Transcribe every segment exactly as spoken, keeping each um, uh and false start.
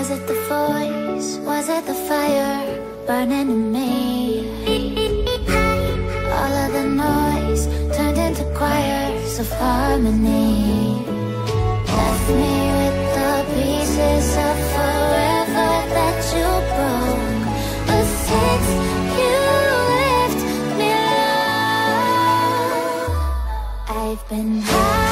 Was it the voice? Was it the fire burning in me? All of the noise turned into choirs of harmony. Left me with the pieces of forever that you broke. But since you left me alone, I've been high.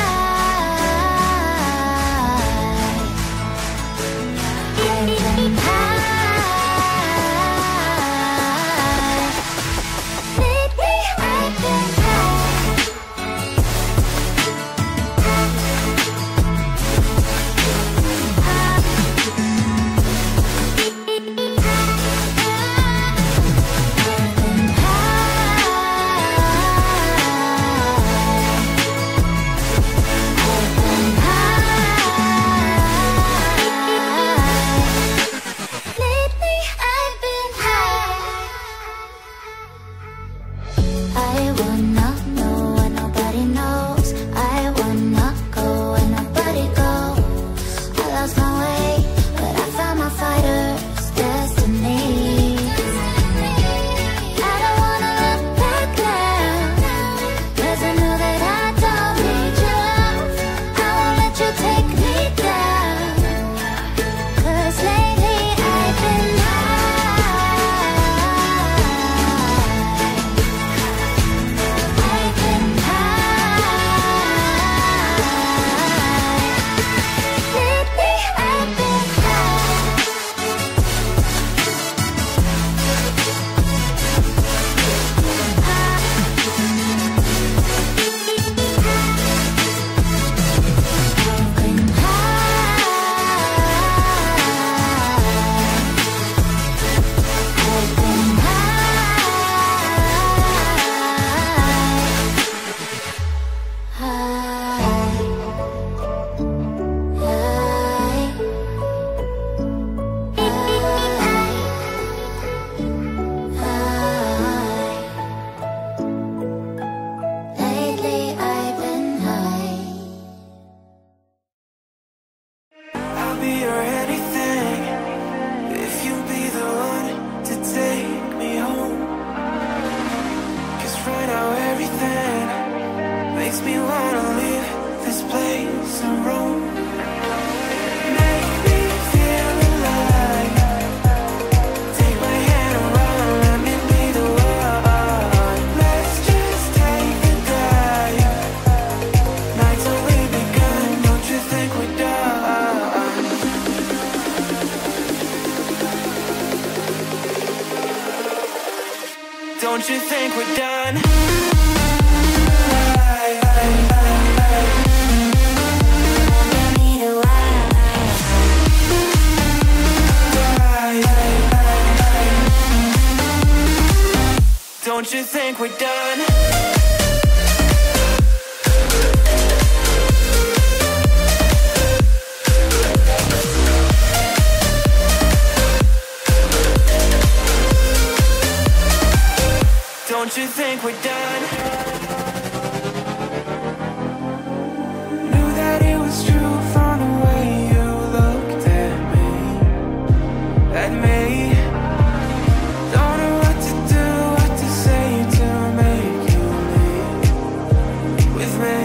Don't you think we're done? Don't you think we're done? Don't you think we're done? Knew that it was true from the way you looked at me, at me. Don't know what to do, what to say to make you leave with me.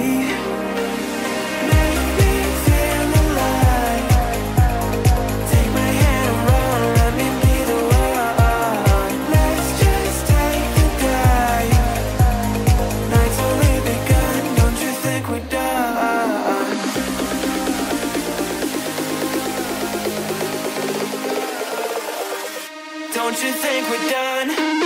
Make me feel alive. Take my hand and run, let me be the one. Let's just take the dive. Night's only begun, don't you think we're done? Don't you think we're done?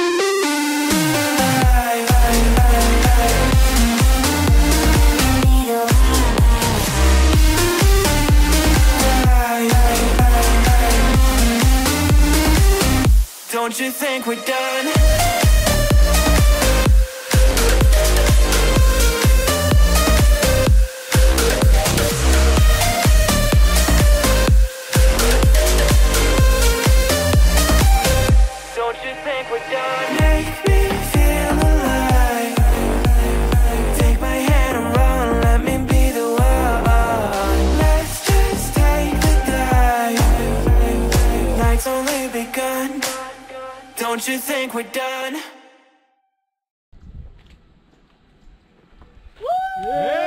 Don't you think we're done? Don't you think we're done? Make me feel alive. Take my hand and run, let me be the one. Let's just take the dive. night's only begun. Don't you think we're done? Yeah!